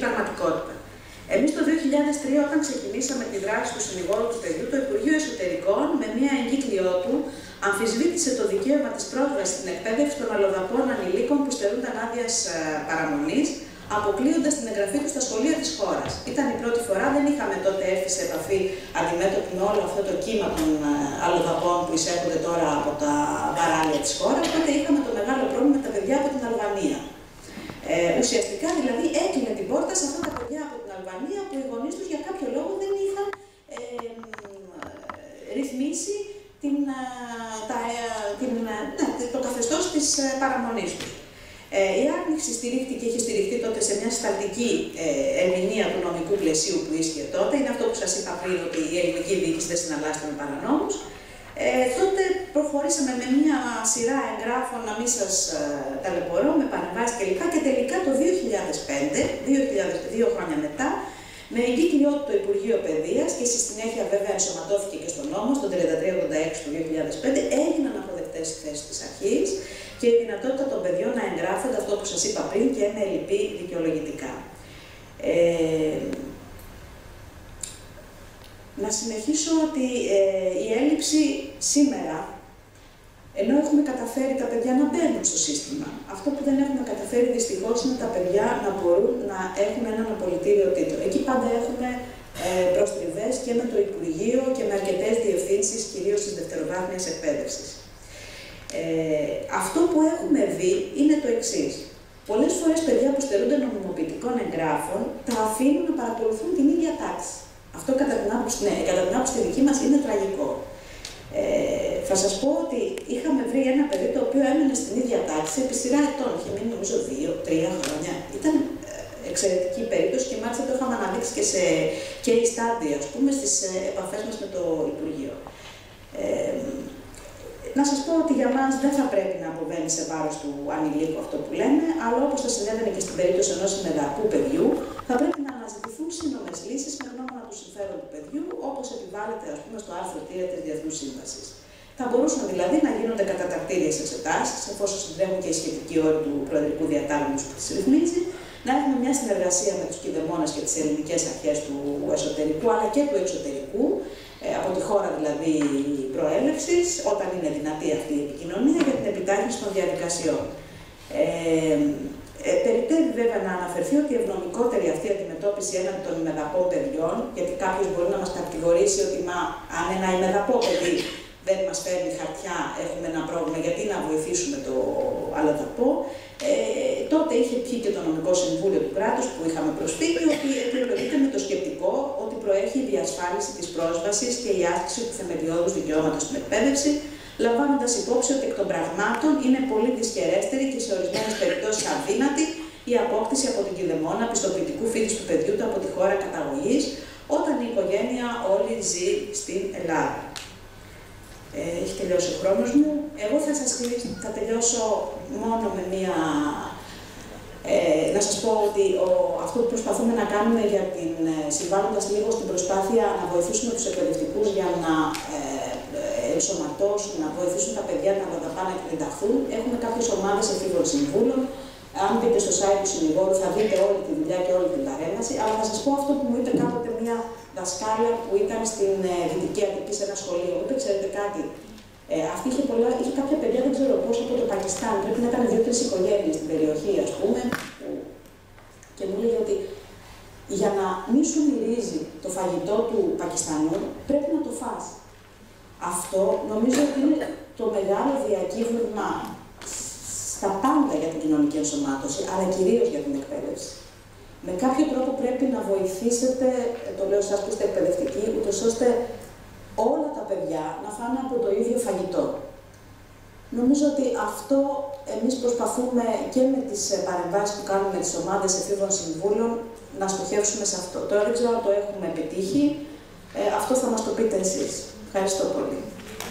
πραγματικότητα. Εμείς το 2003, όταν ξεκινήσαμε τη δράση του συνηγόρου του παιδιού, το Υπουργείο Εσωτερικών, με μία εγκύκλιο του, αμφισβήτησε το δικαίωμα της πρόσβασης στην εκπαίδευση των αλλοδαπών ανηλίκων που στερούνταν άδειας παραμονής, αποκλείοντας την εγγραφή του στα σχολεία της χώρας. Ήταν η πρώτη φορά, δεν είχαμε τότε έρθει σε επαφή αντιμέτωποι με όλο αυτό το κύμα των αλλοδαπών που εισέρχονται τώρα από τα παράλια της χώρας. Τότε είχαμε το μεγάλο πρόβλημα με τα παιδιά από την Αλβανία. Ουσιαστικά δηλαδή έκλεινε την πόρτα σε αυτά τα παιδιά από την Αλβανία που οι γονείς τους για κάποιο λόγο δεν είχαν ρυθμίσει το καθεστώς της παραμονής τους. Η άρνηση στηρίχτηκε και είχε στηριχτεί τότε σε μια συστατική ερμηνεία του νομικού πλαισίου που ίσχυε τότε. Είναι αυτό που σας είπα πριν, ότι η ελληνική διοίκηση δεν συναλλάσσεται με παρανόμους. Τότε προχωρήσαμε με μια σειρά εγγράφων, να μην σας ταλαιπωρώ, με παρεμβάσεις κλπ. Και τελικά το 2005, 2 χρόνια μετά, με εγκύκλιο το Υπουργείο Παιδείας και στη συνέχεια βέβαια ενσωματώθηκε και στον νόμο, στον 3386 του 2005, έγιναν αποδεκτές οι θέσεις της αρχής και η δυνατότητα των παιδιών να εγγράφονται, αυτό που σας είπα πριν, και με ελλειπή δικαιολογητικά. Να συνεχίσω ότι η έλλειψη σήμερα, ενώ έχουμε καταφέρει τα παιδιά να μπαίνουν στο σύστημα, αυτό που δεν έχουμε καταφέρει δυστυχώς είναι τα παιδιά να μπορούν να έχουν έναν απολυτήριο τίτλο. Εκεί πάντα έχουμε προστριβές και με το Υπουργείο και με αρκετές διευθύνσεις, κυρίως της δευτεροβάθμιας εκπαίδευσης. Αυτό που έχουμε δει είναι το εξής. Πολλές φορές παιδιά που στερούνται νομιμοποιητικών εγγράφων τα αφήνουν να παρακολουθούν την ίδια τάξη. Αυτό κατά την άποψη τη δική μας είναι τραγικό. Θα σας πω ότι είχαμε βρει ένα παιδί το οποίο έμενε στην ίδια τάξη επί σειρά ετών. Είχε μείνει νομίζω 2-3 χρόνια. Ήταν εξαιρετική περίπτωση και μάλιστα το είχαμε αναδείξει και σε case study, ας πούμε, στις επαφές μας με το Υπουργείο. Να σας πω ότι για μας δεν θα πρέπει να αποβαίνει σε βάρος του ανηλίκου αυτό που λέμε, αλλά όπως θα συνέβαινε και στην περίπτωση ενός συνεδρικού παιδιού, θα πρέπει να αναζητηθούν σύνομες λύσεις με γνώμονα του συμφέρον του παιδιού, όπως επιβάλλεται, ας πούμε, στο άρθρο 3 της Διεθνούς Σύμβασης. Θα μπορούσαν δηλαδή να γίνονται κατατακτήριες εξετάσεις, εφόσον συντρέχουν και οι σχετικοί όροι του Προεδρικού Διατάγματος που τις ρυθμίζει, να έχουμε μια συνεργασία με τους κηδεμόνες και τις ελληνικές αρχές του εσωτερικού αλλά και του εξωτερικού, από τη χώρα δηλαδή προέλευσης, όταν είναι δυνατή αυτή η επικοινωνία, για την επιτάχυνση των διαδικασιών. Περιττεύει βέβαια να αναφερθεί ότι η ευνομικότερη αυτή αντιμετώπιση έναντι των ημεδαπών παιδιών, γιατί κάποιος μπορεί να μας κατηγορήσει ότι αν ένα ημεδαπό παιδί δεν μας φέρνει χαρτιά, έχουμε ένα πρόβλημα, γιατί να βοηθήσουμε το αλλοδαπό. Τότε είχε πιει και το νομικό συμβούλιο του κράτους που είχαμε προσφύγει, ότι αιτιολογείται με το σκεπτικό ότι προέχει η διασφάλιση της πρόσβασης και η άσκηση του θεμελιώδους δικαιώματος στην εκπαίδευση, λαμβάνοντας υπόψη ότι εκ των πραγμάτων είναι πολύ δυσχερέστερη και σε ορισμένες περιπτώσεις αδύνατη η απόκτηση από την κηδεμόνα πιστοποιητικού φύτης του παιδιού του από τη χώρα καταγωγής, όταν η οικογένεια όλη ζει στην Ελλάδα. Έχει τελειώσει ο χρόνος μου. Εγώ θα τελειώσω μόνο με μία... να σας πω ότι αυτό που προσπαθούμε να κάνουμε για συμβάλλοντας λίγο στην προσπάθεια να βοηθήσουμε τους εκπαιδευτικούς για να ενσωματώσουν, να βοηθήσουν τα παιδιά να πάνε και να ενταχθούν. Έχουμε κάποιες ομάδες εφήβων συμβούλων. Αν μπείτε στο site του συνηγόρου θα δείτε όλη τη δουλειά και όλη την παρέμβαση. Αλλά θα σας πω αυτό που μου είπε κάποτε μια δασκάλα που ήταν στην Δυτική Αττική σε ένα σχολείο. Ούτε ξέρετε κάτι. Αυτή είχε κάποια παιδιά, δεν ξέρω πώς, από το Πακιστάν. Πρέπει να ήταν 2-3 οικογένειες στην περιοχή, ας πούμε. Και μου λέει ότι για να μη σου μυρίζει το φαγητό του Πακιστανού, πρέπει να το φας. Αυτό νομίζω ότι είναι το μεγάλο διακύβευμα στα πάντα για την κοινωνική ενσωμάτωση, αλλά κυρίως για την εκπαίδευση. Με κάποιο τρόπο πρέπει να βοηθήσετε, το λέω εσάς που είστε εκπαιδευτικοί, ούτως ώστε όλα τα παιδιά να φάνε από το ίδιο φαγητό. Νομίζω ότι αυτό εμείς προσπαθούμε και με τις παρεμβάσεις που κάνουμε με τις ομάδες εφήβων συμβούλων να στοχεύσουμε σε αυτό. Τώρα δεν ξέρω αν το έχουμε επιτύχει. Αυτό θα μας το πείτε εσείς. Ευχαριστώ πολύ.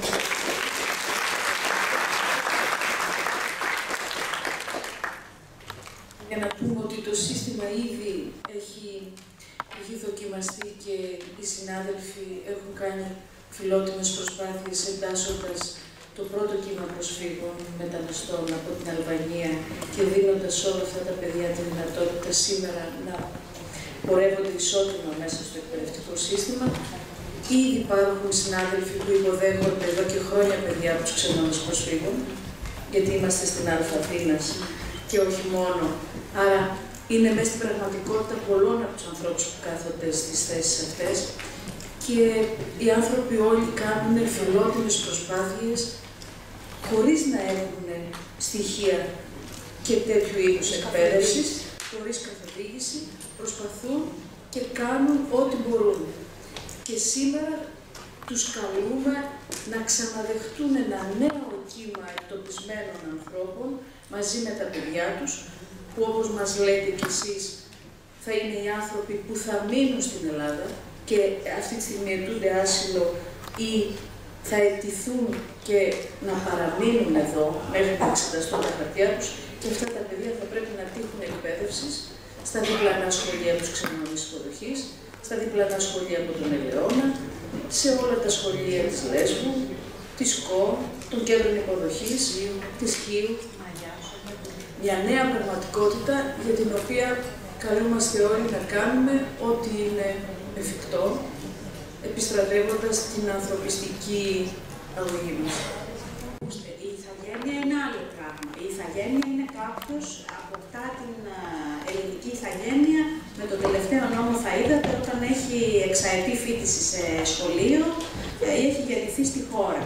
Για να πούμε ότι το σύστημα ήδη έχει δοκιμαστεί και οι συνάδελφοι έχουν κάνει φιλότιμες προσπάθειες εντάσσοντας το πρώτο κύμα προσφύγων μεταναστών από την Αλβανία και δίνοντας όλα αυτά τα παιδιά τη δυνατότητα σήμερα να πορεύονται ισότιμα μέσα στο εκπαιδευτικό σύστημα. Ήδη υπάρχουν συνάδελφοι που υποδέχονται εδώ και χρόνια παιδιά τους ξενώνες προσφύγων, γιατί είμαστε στην Αθήνας και όχι μόνο. Άρα είναι μέσα στην πραγματικότητα πολλών από τους ανθρώπους που κάθονται στις θέσεις αυτές και οι άνθρωποι όλοι κάνουν φιλότιμες προσπάθειες χωρίς να έχουν στοιχεία και τέτοιου είδους εκπαίδευσης, χωρίς καθοδήγηση, προσπαθούν και κάνουν ό,τι μπορούν. Και σήμερα τους καλούμε να ξαναδεχτούν ένα νέο κύμα εκτοπισμένων ανθρώπων μαζί με τα παιδιά τους, που όπως μας λέτε κι εσείς, θα είναι οι άνθρωποι που θα μείνουν στην Ελλάδα και αυτή τη στιγμή αιτούνται άσυλο ή θα αιτηθούν και να παραμείνουν εδώ μέχρι να εξεταστούν τα χαρτιά τους, και αυτά τα παιδιά θα πρέπει να τύχουν εκπαίδευσης στα διπλανά σχολεία τους ξενώνης υποδοχής, στα διπλανά σχολεία από τον Ελαιώνα, σε όλα τα σχολεία της Λέσβου, της ΚΟ, των κέντρων υποδοχής, της ΚΙΟΥ. Μια νέα πραγματικότητα για την οποία καλούμαστε όλοι να κάνουμε ό,τι είναι εφικτό, επιστρατεύοντας την ανθρωπιστική αγωγή μας. Η ηθαγένεια είναι άλλο πράγμα. Η ηθαγένεια είναι κάποιος αποκτά την ελληνική ηθαγένεια με το τελευταίο νόμο θα είδατε όταν έχει εξαετή φοιτηση σε σχολείο ή έχει γεννηθεί στη χώρα.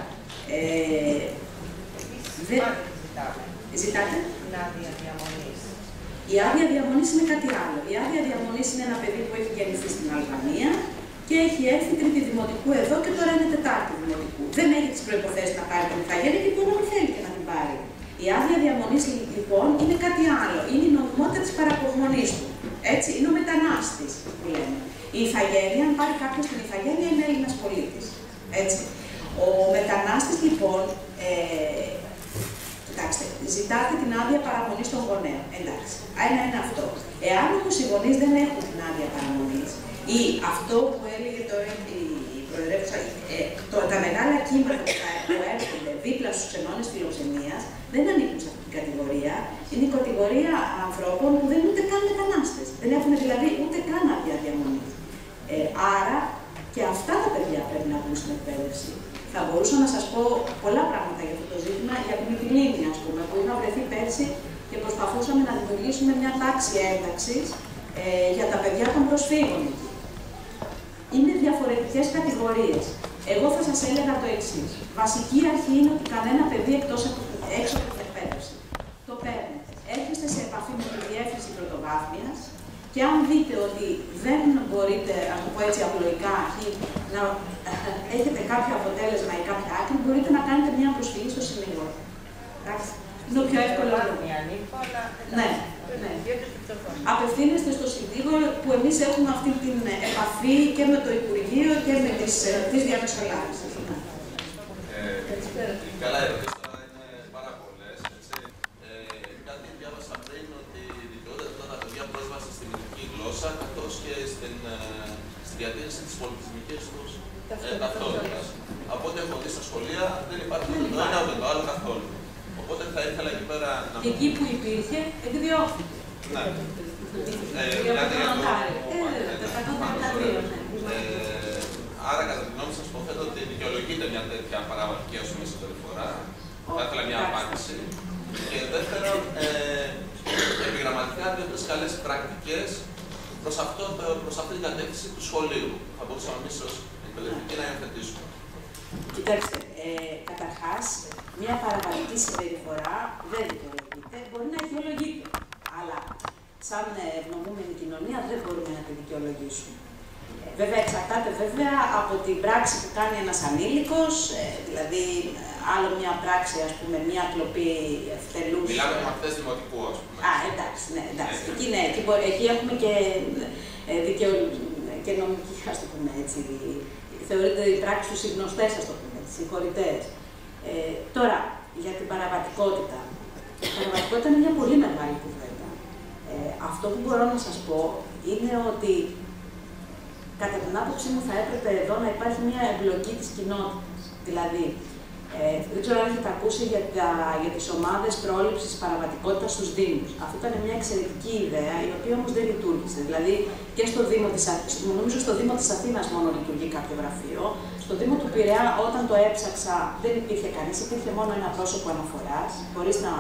Ζητάτε? Την άδεια διαμονής. Η άδεια διαμονής είναι κάτι άλλο. Η άδεια διαμονής είναι ένα παιδί που έχει γεννηθεί στην Αλβανία και έχει έρθει τρίτη δημοτικού εδώ και τώρα είναι τετάρτη δημοτικού. Δεν έχει τις προϋποθέσεις να πάρει την ηθαγένεια και μπορεί να μην θέλει και να την πάρει. Η άδεια διαμονής λοιπόν είναι κάτι άλλο. Είναι η νομιμότητα της παραπομονής του. Έτσι, είναι ο μετανάστης που λέμε. Η ηθαγένεια, αν πάρει κάποιος την ηθαγένεια, είναι Έλληνας πολίτης. Έτσι. Ο μετανάστης λοιπόν, κοιτάξτε, ζητάτε την άδεια παραμονής των γονέων. Εντάξει, ένα είναι αυτό. Εάν όμως οι γονείς δεν έχουν την άδεια παραμονής, ή αυτό που έλεγε τώρα η Προεδρεύουσα, τα μεγάλα κύματα που έρχονται δίπλα στους ξενώνες φιλοξενίας, δεν ανήκουν σε αυτή την κατηγορία. Είναι η κατηγορία ανθρώπων που δεν είναι ούτε καν μετανάστες. Δεν έχουν δηλαδή ούτε καν άδεια διαμονής. Άρα και αυτά τα παιδιά πρέπει να βγουν στην εκπαίδευση. Θα μπορούσα να σας πω πολλά πράγματα για αυτό το ζήτημα, για την Μυτιλήνη, ας πούμε, που είχα βρεθεί πέρσι και προσπαθούσαμε να δημιουργήσουμε μια τάξη ένταξης για τα παιδιά των προσφύγων. Είναι διαφορετικές κατηγορίες. Εγώ θα σας έλεγα το εξής. Βασική αρχή είναι ότι κανένα παιδί έξω από την εκπαίδευση. Το παίρνετε. Έρχεστε σε επαφή με τη διεύθυνση πρωτοβάθμιας και αν δείτε ότι δεν μπορείτε, να το πω έτσι απλοϊκά, να έχετε κάποιο αποτέλεσμα ή κάποια άκρη, μπορείτε να κάνετε μια προσφυγή στο συνήγορο. Είναι ο πιο εύκολο. Ναι. Ναι. Απευθύνεστε στο συνήγορο που εμείς έχουμε αυτή την επαφή και με το Υπουργείο και με τις διαμεσολάβησεις. Καλά, ερωτήσεις τώρα είναι πάρα πολλές. Κάτι διάβασα πριν ότι δικαιούνται τώρα τα παιδιά πρόσβαση στην ελληνική γλώσσα καθώς και στη διατήρηση της πολιτισμικής τους ταυτότητας. Από ό,τι έχω δει στα σχολεία δεν υπάρχει ούτε το ένα ούτε το άλλο καθόλου. Οπότε θα ήθελα εκεί πέρα να. Και εκεί που υπήρχε, εκδιώχθηκε. Ναι. Άρα, κατά τη γνώμη σας, υποθέτω ότι δικαιολογείται μια τέτοια παραγωγική συμπεριφορά. Θα ήθελα μια απάντηση. Και δεύτερον, επιγραμματικά δύο-τρεις καλές πρακτικές προς αυτή την κατεύθυνση του σχολείου. Θα μπορούσαμε εμείς ως εκπαιδευτικοί να υιοθετήσουμε. Κοιτάξτε, καταρχάς, μια παραβατική συμπεριφορά δεν δικαιολογείται. Μπορεί να αιτιολογείται, αλλά σαν ευνομούμενη κοινωνία δεν μπορούμε να τη δικαιολογήσουμε. Βέβαια, εξαρτάται βέβαια από την πράξη που κάνει ένας ανήλικος, δηλαδή άλλο μια πράξη, ας πούμε, μια κλοπή ευτελούς. Μιλάμε για μαθητές δημοτικού, ας πούμε. Α, εντάξει, ναι, εντάξει. Εκεί, ναι, εκεί έχουμε και νομική, ας το πούμε έτσι. Θεωρείται οι πράξεις τους γνωστές, ας το πούμε έτσι, συγχωρητές. Τώρα, για την παραβατικότητα. Η παραβατικότητα είναι μια πολύ μεγάλη κουβέντα. Αυτό που μπορώ να σας πω είναι ότι κατά την άποψή μου θα έπρεπε εδώ να υπάρχει μια εμπλοκή της κοινότητας. Δηλαδή, Δεν ξέρω αν έχετε ακούσει για τις ομάδες πρόληψης παραβατικότητας στους Δήμους. Αυτό ήταν μια εξαιρετική ιδέα, η οποία όμως δεν λειτουργήσε. Δηλαδή και στο Δήμο της Αθήνας, νομίζω στο Δήμο της Αθήνας μόνο λειτουργεί κάποιο γραφείο. Στο Δήμο του Πειραιά, όταν το έψαξα, δεν υπήρχε κανείς, υπήρχε μόνο ένα πρόσωπο αναφοράς, χωρίς να.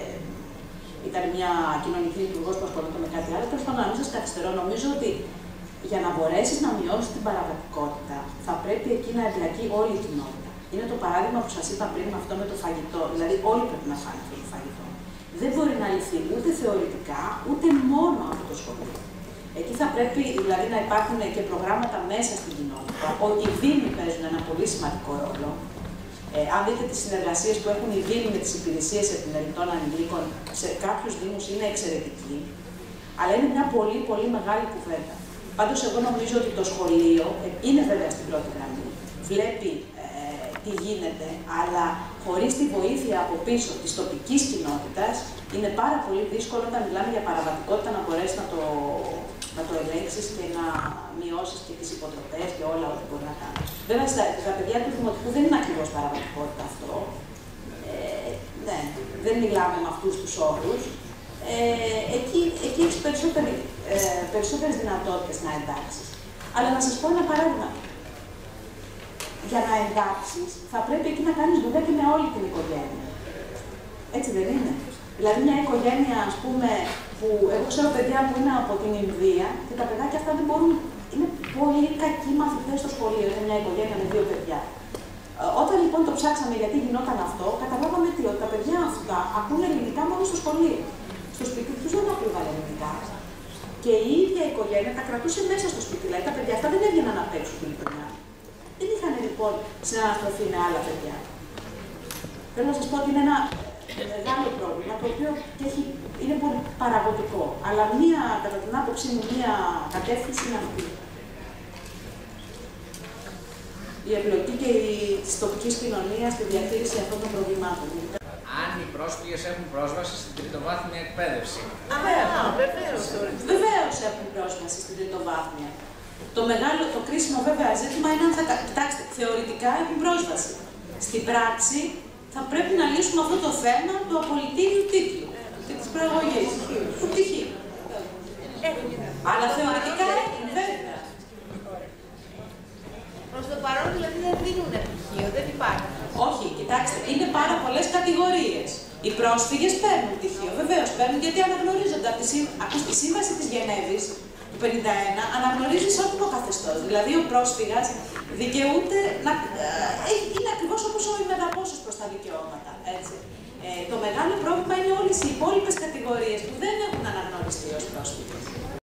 Ήταν μια κοινωνική λειτουργός που ασχολούνται με κάτι άλλο. Τέλος πάντων, να μην σας καθυστερώ, νομίζω ότι για να μπορέσεις να μειώσεις την παραβατικότητα, θα πρέπει εκεί να εμπλακεί όλη η κοινότητα. Είναι το παράδειγμα που σας είπα πριν με αυτό με το φαγητό. Δηλαδή, όλοι πρέπει να φάνε αυτό το φαγητό. Δεν μπορεί να λυθεί ούτε θεωρητικά, ούτε μόνο από το σχολείο. Εκεί θα πρέπει δηλαδή να υπάρχουν και προγράμματα μέσα στην κοινότητα. Οι Δήμοι παίζουν ένα πολύ σημαντικό ρόλο. Αν δείτε τις συνεργασίες που έχουν οι Δήμοι με τις υπηρεσίες επιμελητών ανηλίκων, σε κάποιους Δήμους είναι εξαιρετική. Αλλά είναι μια πολύ, πολύ μεγάλη κουβέντα. Πάντως, εγώ νομίζω ότι το σχολείο είναι βέβαια στην πρώτη γραμμή. Βλέπει τι γίνεται, αλλά χωρίς τη βοήθεια από πίσω της τοπικής κοινότητας, είναι πάρα πολύ δύσκολο όταν μιλάμε για παραβατικότητα να μπορέσει να το ελέγξεις και να μειώσεις και τις υποτροπές και όλα ό,τι μπορεί να κάνει. Βέβαια, στα παιδιά του Δημοτικού δεν είναι ακριβώς παραβατικότητα αυτό. Ναι, δεν μιλάμε με αυτούς τους όρους. Εκεί έχεις περισσότερες δυνατότητες να εντάξεις. Αλλά να σας πω ένα παράδειγμα. Για να εντάξεις, θα πρέπει εκεί να κάνεις δουλειά και με όλη την οικογένεια. Έτσι δεν είναι? Δηλαδή, μια οικογένεια, ας πούμε, που εγώ ξέρω παιδιά που είναι από την Ινδία και τα παιδάκια αυτά δεν μπορούν. Είναι πολύ κακοί μαθητές στο σχολείο. Είναι μια οικογένεια με 2 παιδιά. Όταν λοιπόν το ψάξαμε γιατί γινόταν αυτό, καταλάβαμε ότι τα παιδιά αυτά ακούνε ελληνικά μόνο στο σχολείο. Στο σπίτι τους δεν ακούγαν ελληνικά. Και η ίδια η οικογένεια τα κρατούσε μέσα στο σπίτι. Δηλαδή, τα παιδιά αυτά δεν έβγαιναν να παίξουν την γειτονιά. Δεν είχαν λοιπόν συναναστροφή με άλλα παιδιά. Θέλω να σας πω ότι είναι ένα μεγάλο πρόβλημα, το οποίο είναι πολύ παραγωγικό. Αλλά κατά την άποψή μου, μία κατεύθυνση είναι αυτή. Η εμπλοκή και της τοπικής κοινωνίας στη διαχείριση αυτών των προβλημάτων. Αν οι πρόσφυγες έχουν πρόσβαση στην τριτοβάθμια εκπαίδευση. Βεβαίως έχουν πρόσβαση στην τριτοβάθμια. Το κρίσιμο βέβαια ζήτημα είναι αν θα. Κοιτάξτε, θεωρητικά έχουν πρόσβαση. Στην πράξη θα πρέπει να λύσουμε αυτό το θέμα του απολυτήριου τίτλου και της προαγωγής. Του πτυχίου. Αλλά θεωρητικά έχουν, βέβαια. Προς το παρόν δηλαδή δεν δίνουν πτυχίο, δεν υπάρχει. Όχι, κοιτάξτε, είναι πάρα πολλές κατηγορίες. Οι πρόσφυγες παίρνουν πτυχίο, βεβαίως παίρνουν γιατί αναγνωρίζονται από τη Σύμβαση της Γενέβης του 1951, αναγνωρίζει ισότιμο καθεστώς. Δηλαδή, ο πρόσφυγας δικαιούται να. Είναι ακριβώς όπως ο ημεδαπόσος προς τα δικαιώματα. Έτσι. Το μεγάλο πρόβλημα είναι όλες οι υπόλοιπες κατηγορίες που δεν